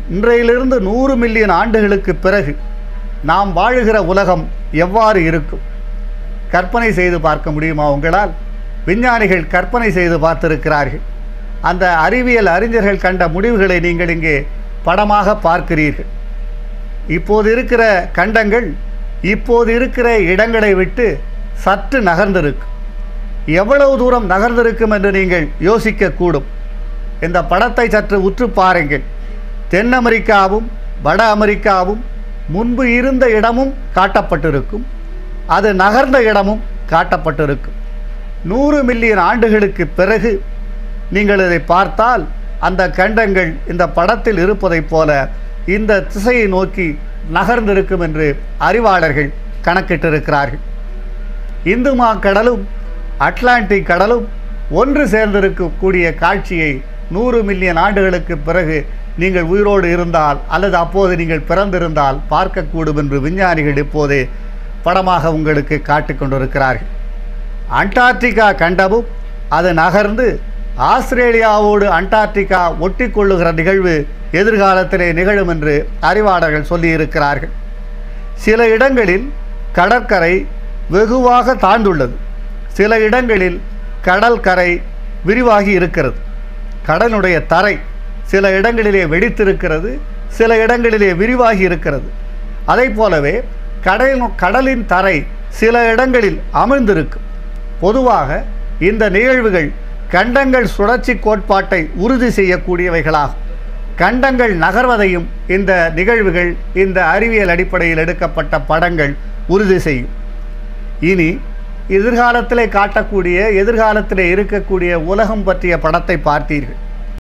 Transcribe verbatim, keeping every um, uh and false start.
இன்றையிலிருந்து நூறு மில்லியன் ஆண்டுகளுக்கு பிறகு நாம் வாழுகிற உலகம் எவ்வாறு இருக்கும்? கற்பனை செய்து பார்க்க முடியுமா உங்களால்? விஞ்ஞானிகள் கற்பனை செய்து பார்த்திருக்கிறார்கள். அந்த அறிவியல் அறிஞர்கள் கண்ட முடிவுகளை நீங்கள் இங்கே படமாக பார்க்கிறீர்கள். இப்போது இருக்கிற கண்டங்கள் இப்போது இருக்கிற இடங்களை விட்டு சற்று நகர்ந்திருக்கும். எவ்வளவு தூரம் நகர்ந்திருக்கும் என்று நீங்கள் யோசிக்கக்கூடும். இந்த படத்தை சற்று உற்று பாருங்கள். தென் அமெரிக்காவும் வட அமெரிக்காவும் முன்பு இருந்த இடமும் காட்டப்பட்டிருக்கும், அது நகர்ந்த இடமும் காட்டப்பட்டிருக்கும். நூறு மில்லியன் ஆண்டுகளுக்கு பிறகு நீங்கள் இதை பார்த்தால் அந்த கண்டங்கள் இந்த படத்தில் இருப்பதைப் போல இந்த திசையை நோக்கி நகர்ந்திருக்கும் என்று அறிவாளர்கள் கணக்கிட்டிருக்கிறார்கள். இந்து கடலும் அட்லாண்டிக் கடலும் ஒன்று சேர்ந்திருக்கக்கூடிய காட்சியை நூறு மில்லியன் ஆண்டுகளுக்கு பிறகு நீங்கள் உயிரோடு இருந்தால் அல்லது அப்போது நீங்கள் பிறந்திருந்தால் பார்க்கக்கூடும் என்று விஞ்ஞானிகள் இப்போதே படமாக உங்களுக்கு காட்டிக் கொண்டிருக்கிறார்கள். அண்டார்டிகா கண்டமும் அது நகர்ந்து ஆஸ்திரேலியாவோடு அண்டார்டிகா ஒட்டி கொள்ளுகிற நிகழ்வு எதிர்காலத்திலே நிகழும் என்று அறிவாளர்கள் சொல்லியிருக்கிறார்கள். சில இடங்களில் கடற்கரை வெகுவாக தாழ்ந்துள்ளது, சில இடங்களில் கடல் கரை விரிவாகி இருக்கிறது. கடலுடைய தரை சில இடங்களிலே வெடித்திருக்கிறது, சில இடங்களிலே விரிவாகி இருக்கிறது. அதை போலவே கடல் கடலின் தரை சில இடங்களில் அமிழ்ந்திருக்கும். பொதுவாக இந்த நிகழ்வுகள் கண்டங்கள் சுழற்சி கோட்பாட்டை உறுதி செய்யக்கூடியவைகளாகும். கண்டங்கள் நகர்வதையும் இந்த நிகழ்வுகள் இந்த அறிவியல் அடிப்படையில் எடுக்கப்பட்ட படங்கள் உறுதி செய்யும். இனி எதிர்காலத்திலே காட்டக்கூடிய எதிர்காலத்திலே இருக்கக்கூடிய உலகம் பற்றிய படத்தை பார்த்தீர்கள்.